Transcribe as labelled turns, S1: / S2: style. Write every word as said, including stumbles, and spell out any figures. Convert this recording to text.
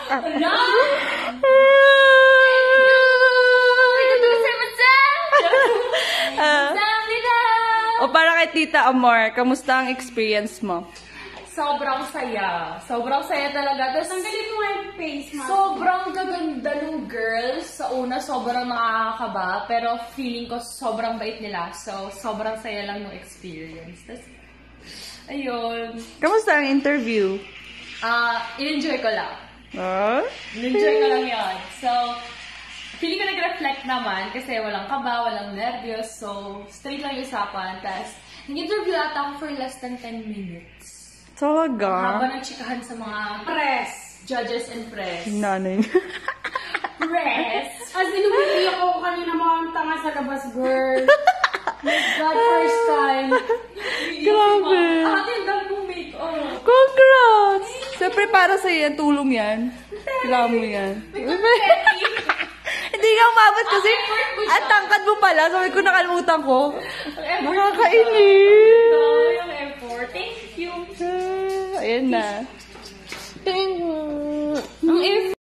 S1: O para kay Tita Amor, kamusta ang experience mo?
S2: Sobrang saya. Sobrang saya talaga. Tapos,
S3: tanggalin mo yung face mask.
S2: Sobrang gaganda ng girls. Sa una, sobrang nakakakaba. Pero feeling ko sobrang bait nila. So, sobrang saya lang ng experience. Tapos, ayun.
S1: Kamusta ang interview?
S2: Ah, uh, in-enjoy ko lang.
S1: Huh?
S2: In-enjoy ko lang yun. So, feeling ko nag-reflect naman kasi walang kaba, walang nervyos. So, straight lang yung usapan. Tapos, nag-interview ata ako for less than ten minutes.
S1: Talaga?
S2: Habang nagchikahan sa mga press, judges and press.
S1: Nanay.
S2: Press?
S3: As in, umiiyak ako kanina mga tanga sa labas, girl. My God, first time.
S1: Grabe.
S2: Ate, ang dami mong make-up.
S1: Congrats! Siyempre para sa yan, tulong yan. Kailangan mo yan. Hindi ka umabot kasi at tangkad mo pala. Sabi ko nakalimutan ko. Nakakainis.
S2: No, yung effort. Thank you.
S1: Ayan na.
S2: Ang effort.